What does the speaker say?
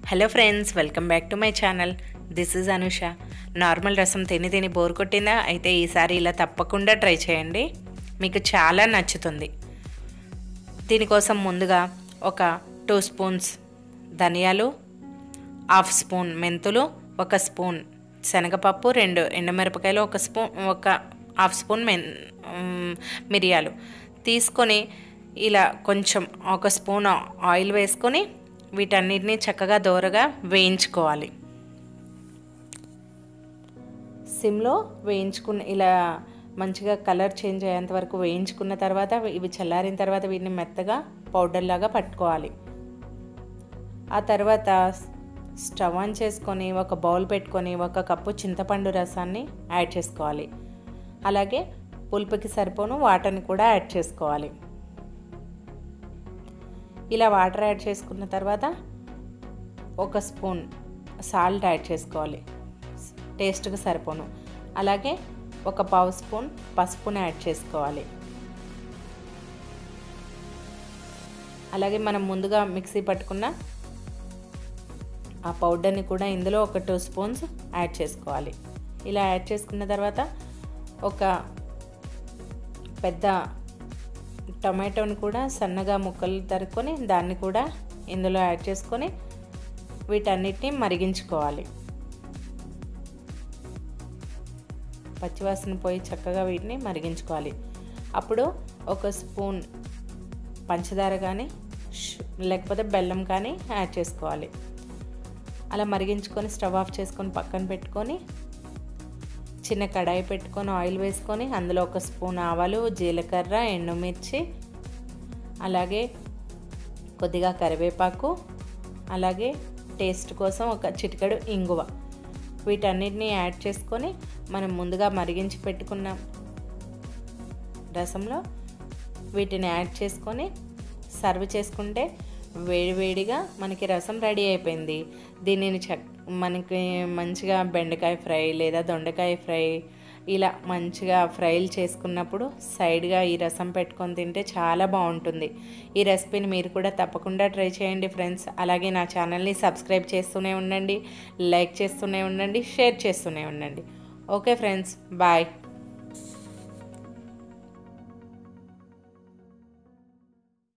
Hello friends, welcome back to my channel. This is Anusha. Normal rasam తిని తిని bore కొట్టిందా? అయితే ఈసారి ఇలా తప్పకుండా ట్రై చేయండి, మీకు చాలా నచ్చుతుంది. దీనికోసం ముందుగా ఒక 2 స్పూన్స్ ధనియాలు, హాఫ్ స్పూన్ మెంతులు, 1 స్పూన్ శనగపప్పు, 2 ఎండుమిరపకాయలు, ఒక హాఫ్ స్పూన్ మిరియాలు తీసుకొని ఇలా కొంచెం 1 స్పూన్ ఆయిల్ వేసుకొని వీటన్నిటిని చక్కగా దోరగా వేయించుకోవాలి. సిమ్లో ఇలా మంచిగా కలర్ చేంజ్ అయ్యేంత వరకు వేయించుకున్న తర్వాత ఇవి చల్లారిన తర్వాత వీటిని మెత్తగా పౌడర్ లాగా పట్టుకోవాలి. ఆ తర్వాత స్టవ్ ఆన్ చేసుకొని ఒక బౌల్ పెట్టుకొని 1 కప్పు చింతపండు రసాన్ని యాడ్ చేసుకోవాలి. అలాగే పులుపుకి సరిపోను వాటర్ని కూడా యాడ్ చేసుకోవాలి. ఇలా వాటర్ యాడ్ చేసుకున్న తర్వాత 1 స్పూన్ సాల్ట్ యాడ్ చేసుకోవాలి, టేస్ట్కి సరిపోను. అలాగే 1/2 స్పూన్ పసుపుని యాడ్ చేసుకోవాలి. అలాగే మనం ముందుగా మిక్సీ పట్టుకున్న ఆ పౌడర్ని కూడా ఇందులో ఒక 2 స్పూన్స్ యాడ్ చేసుకోవాలి. ఇలా యాడ్ చేసుకున్న తర్వాత ఒక పెద్ద టొమాటోని కూడా సన్నగా ముక్కలు తరుక్కొని దాన్ని కూడా ఇందులో యాడ్ చేసుకొని వీటన్నిటిని మరిగించుకోవాలి. పచ్చివాసన పోయి చక్కగా వీటిని మరిగించుకోవాలి. అప్పుడు 1 స్పూన్ పంచదార కానీ లేకపోతే బెల్లం కానీ యాడ్ చేసుకోవాలి. అలా మరిగించుకొని స్టవ్ ఆఫ్ చేసుకొని పక్కన పెట్టుకొని చిన్న కడాయి పెట్టుకొని ఆయిల్ వేసుకొని అందులో 1 స్పూన్ ఆవాలు, జీలకర్ర, ఎండుమిర్చి, అలాగే కొద్దిగా కరివేపాకు, అలాగే టేస్ట్ కోసం ఒక చిటికెడు ఇంగువ వీటన్నిటిని యాడ్ చేసుకొని మనం ముందుగా మరిగించి పెట్టుకున్న రసంలో వీటిని యాడ్ చేసుకొని సర్వ్ చేసుకుంటే వేడివేడిగా మనకి రసం రెడీ అయిపోయింది. దీనిని మనకి మంచిగా బెండకాయ ఫ్రై లేదా దొండకాయ ఫ్రై ఇలా మంచిగా ఫ్రైలు చేసుకున్నప్పుడు సైడ్గా ఈ రసం పెట్టుకొని తింటే చాలా బాగుంటుంది. ఈ రెసిపీని మీరు కూడా తప్పకుండా ట్రై చేయండి ఫ్రెండ్స్. అలాగే నా ఛానల్ని సబ్స్క్రైబ్ చేస్తూనే ఉండండి, లైక్ చేస్తూనే ఉండండి, షేర్ చేస్తూనే ఉండండి. Okay friends, bye.